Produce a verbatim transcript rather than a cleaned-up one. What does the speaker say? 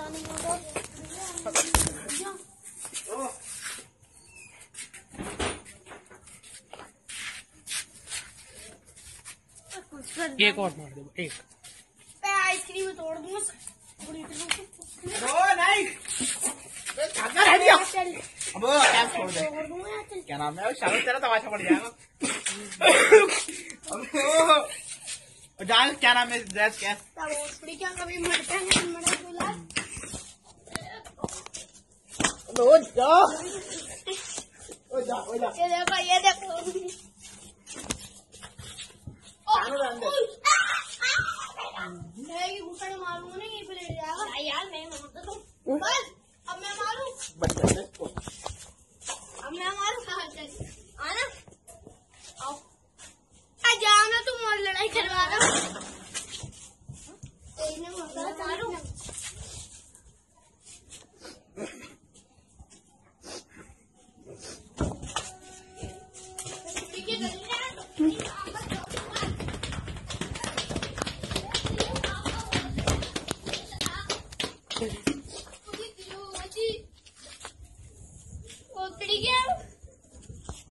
एक और मार दो, एक आइसक्रीम तोड़ दूँ नहीं अब क्या छोड़ दे। क्या नाम है शाहरुख, तेरा तमाशा पड़ जाएगा। जान क्या नाम है ड्रेस क्या क्या कभी मरते हैं मर लो जा ओ जा ओ जा ये देखो ये देखो मैं घुसड़ मारूंगा ना ये पे लेट जाएगा यार। मैं मारता हूँ बस अब मैं मारूं बच्चे को अब मैं मारूं कहाँ चल आना आओ आ जाना तुम और लड़ाई करवा दो मारूं ठीक है।